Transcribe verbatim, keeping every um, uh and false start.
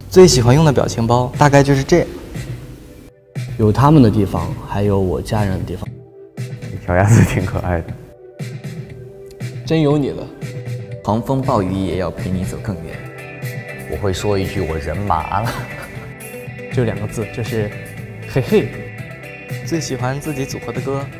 最喜欢用的表情包大概就是这样。 有他们的地方，还有我家人的地方。 小鸭子挺可爱的。 真有你了。 狂风暴雨也要陪你走更远。 我会说一句我人麻了。 就两个字，就是嘿嘿。 最喜欢自己组合的歌。